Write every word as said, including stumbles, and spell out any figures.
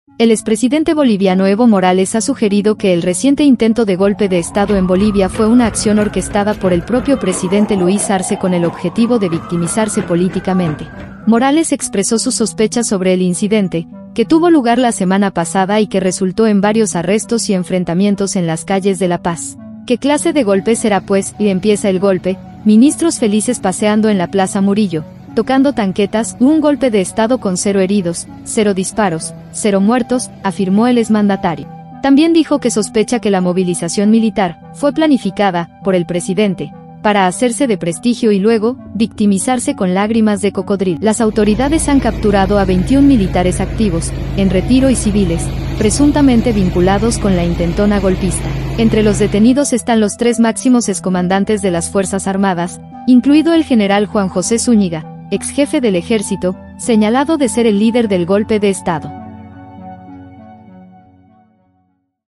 El expresidente boliviano Evo Morales ha sugerido que el reciente intento de golpe de Estado en Bolivia fue una acción orquestada por el propio presidente Luis Arce con el objetivo de victimizarse políticamente. Morales expresó sus sospechas sobre el incidente, que tuvo lugar la semana pasada y que resultó en varios arrestos y enfrentamientos en las calles de La Paz. ¿Qué clase de golpe será pues? Y empieza el golpe, ministros felices paseando en la Plaza Murillo, tocando tanquetas, un golpe de Estado con cero heridos, cero disparos, cero muertos, afirmó el exmandatario. También dijo que sospecha que la movilización militar fue planificada por el presidente para hacerse de prestigio y luego victimizarse con lágrimas de cocodrilo. Las autoridades han capturado a veintiún militares activos, en retiro y civiles, presuntamente vinculados con la intentona golpista. Entre los detenidos están los tres máximos excomandantes de las Fuerzas Armadas, incluido el general Juan José Zúñiga, ex jefe del ejército, señalado de ser el líder del golpe de Estado.